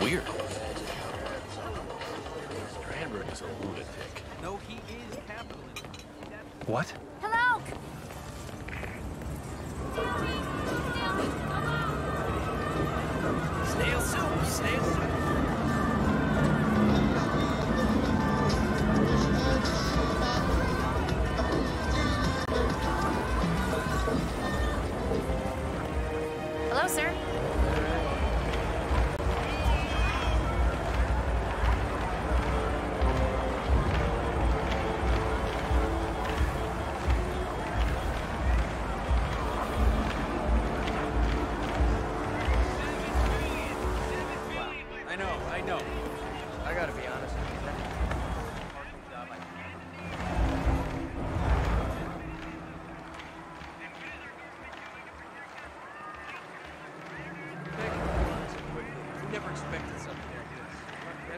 weird. Strandberg is a lunatic. No, he is capitalism. What? Hello! Snail soup! Snail soup! Hello, sir. I know. I gotta be honest with you. We never expected something like this.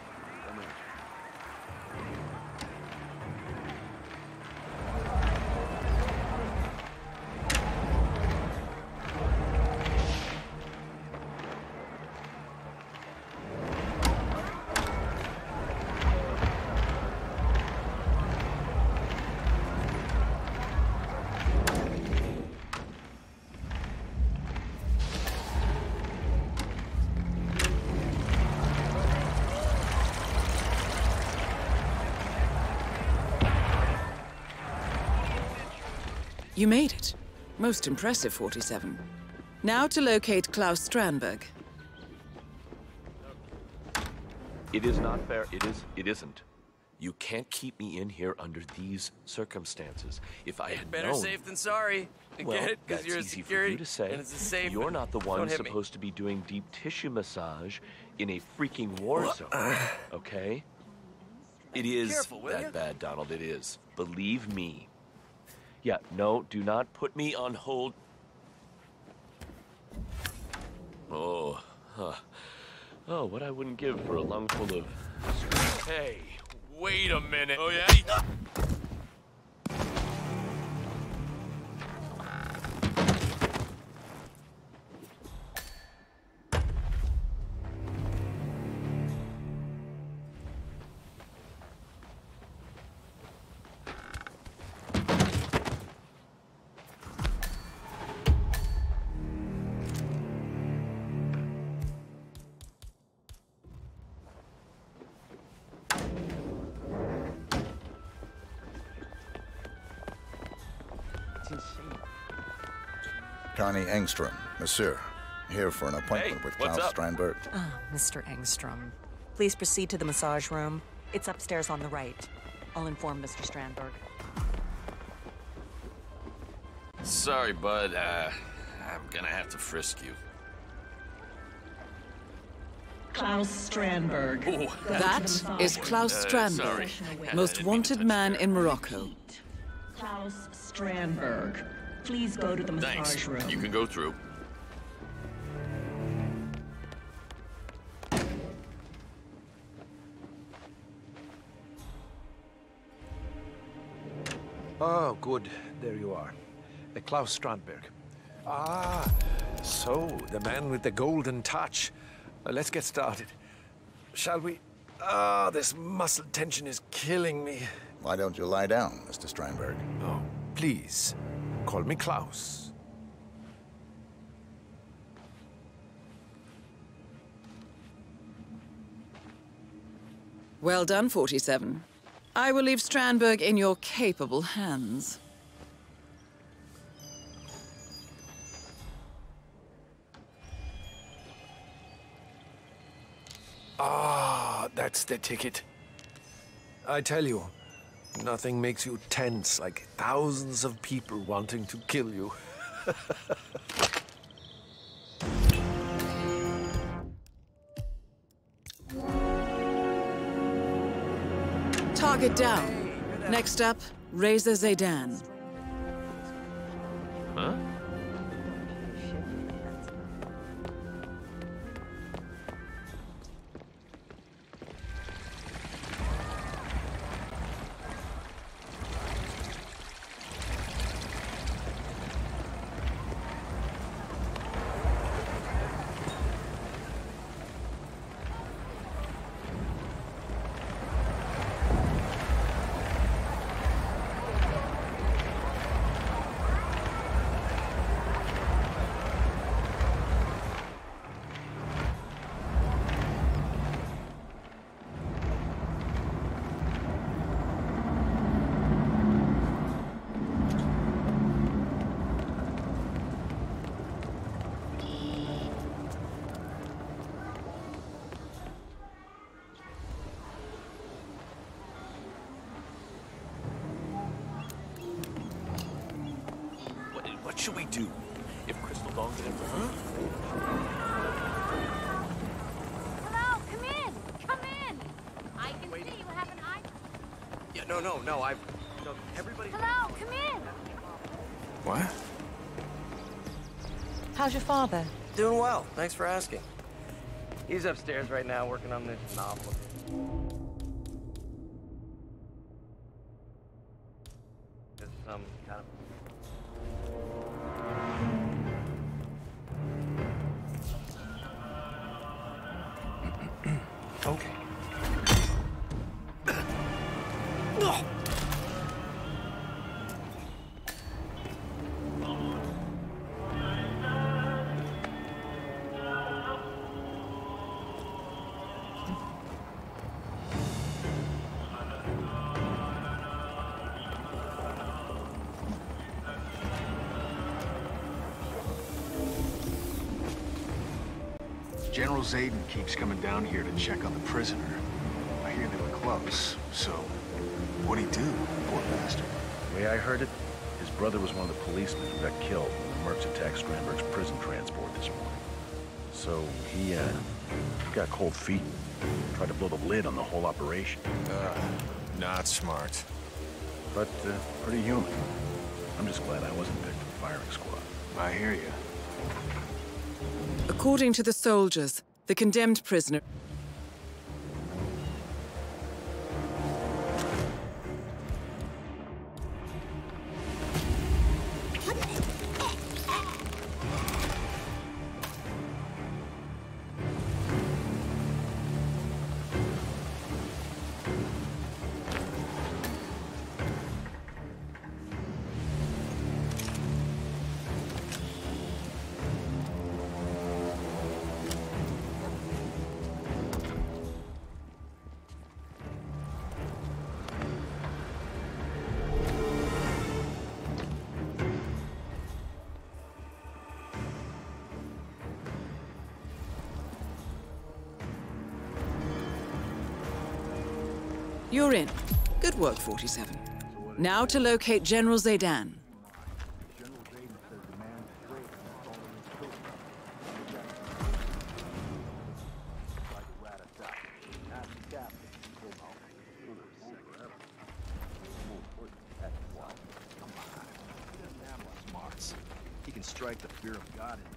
You made it. Most impressive, 47. Now to locate Klaus Strandberg. It is not fair. It isn't. You can't keep me in here under these circumstances. If I had Better known... safe than sorry. Well, Get it? Because that's you're a easy for security, you to say. and it's a safe. You're not the Don't one hit me. supposed to be doing deep tissue massage in a freaking war zone, okay? It is Careful, will ya? that bad, Donald. It is. Believe me. Yeah, no, do not put me on hold. Oh, huh. Oh, what I wouldn't give for a lungful of... Hey, wait a minute. Oh, yeah? Connie Engstrom, monsieur. Here for an appointment Hey, with what's Klaus up? Strandberg. Ah, Mr. Engstrom. Please proceed to the massage room. It's upstairs on the right. I'll inform Mr. Strandberg. Sorry, bud. I'm gonna have to frisk you. Klaus Strandberg. Oh, That is Klaus Strandberg, sorry. most wanted man in Morocco. Klaus Strandberg. Please go to the massage Thanks. room. You can go through. Oh, good. There you are. Klaus Strandberg. Ah, so the man with the golden touch. Let's get started. Shall we? Ah, this muscle tension is killing me. Why don't you lie down, Mr. Strandberg? Oh, please, call me Klaus. Well done, 47. I will leave Strandberg in your capable hands. Ah, that's the ticket. I tell you, nothing makes you tense like thousands of people wanting to kill you. Target down. Next up, Reza Zaydan. Huh? should we do if Crystal Dawn didn't? Hello, come in. Come in. I can see you have an eye. Yeah, no, everybody. Hello, come in. What? How's your father? Doing well. Thanks for asking. He's upstairs right now working on the novel. There's some kind of. Okay. General Zayden keeps coming down here to check on the prisoner. I hear they were close, so what'd he do, poor bastard? The way I heard it, his brother was one of the policemen who got killed when the Mercs attacked Strandberg's prison transport this morning. So he got cold feet, tried to blow the lid on the whole operation. Not smart. But pretty human. I'm just glad I wasn't picked for the firing squad. I hear you. According to the soldiers, the condemned prisoner... You're in. Good work, 47. Now to locate General Zaydan. He can strike the fear of God in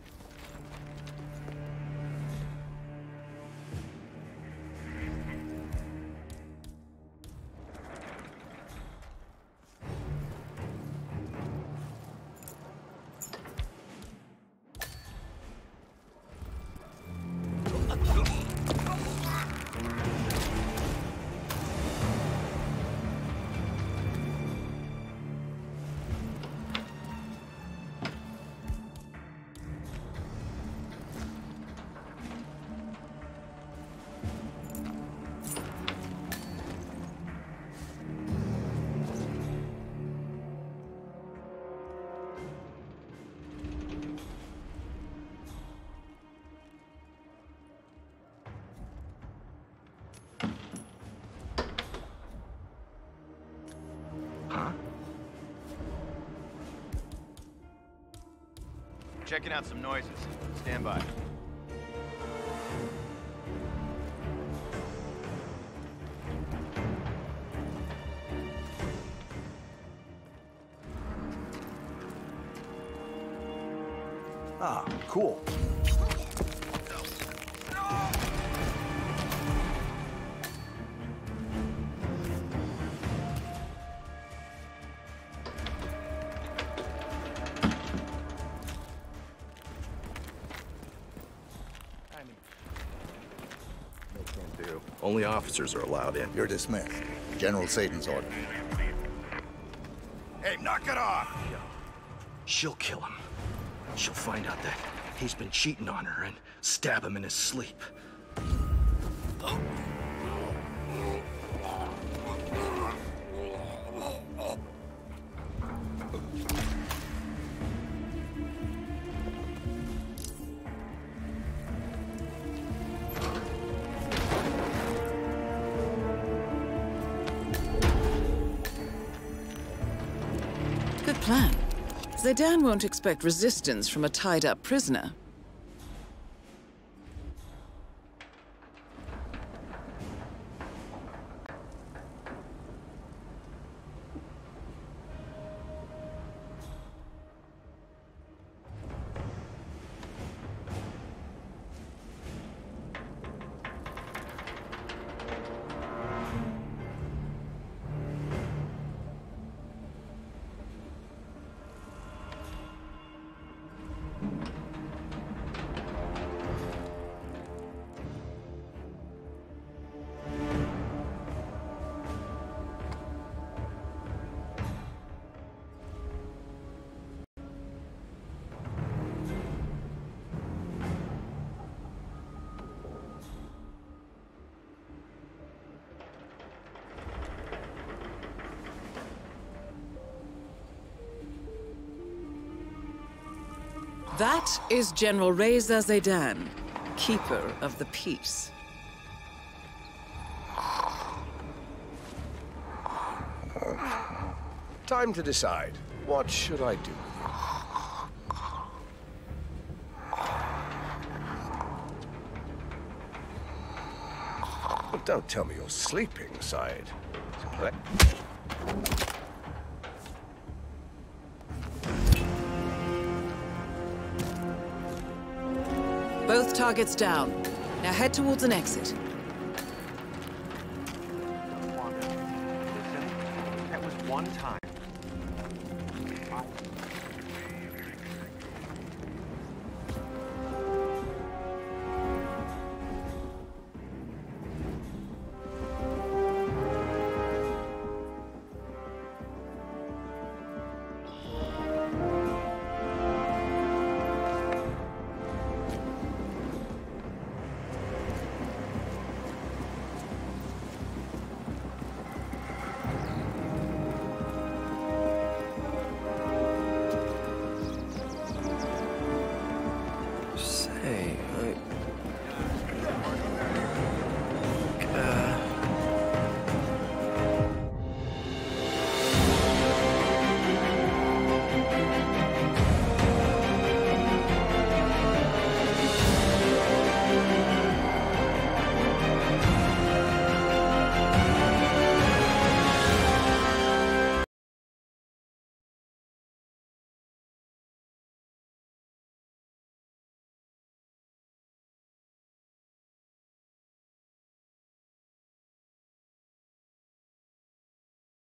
Checking out some noises. Stand by. Ah, cool. Only officers are allowed in. You're dismissed. General Zayden's order. Hey, knock it off! She'll kill him. She'll find out that he's been cheating on her and stab him in his sleep. Good plan. Zaydan won't expect resistance from a tied-up prisoner. That is General Reza Zaydan, Keeper of the Peace. Time to decide. What should I do? But don't tell me you're sleeping, Said. Both targets down. Now head towards an exit.